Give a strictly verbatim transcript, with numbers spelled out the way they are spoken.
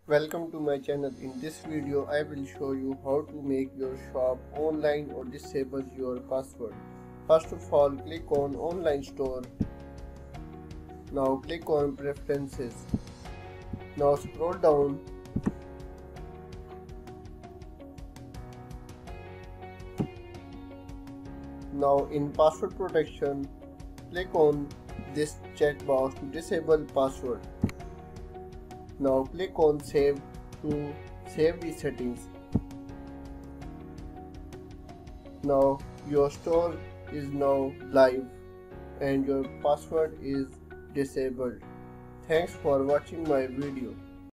Welcome to my channel. In this video I will show you how to make your shop online or disable your password. First of all, click on online store. Now click on preferences. Now scroll down. Now in password protection, click on this checkbox to disable password. Now click on save to save the settings. Now your store is now live and your password is disabled. Thanks for watching my video.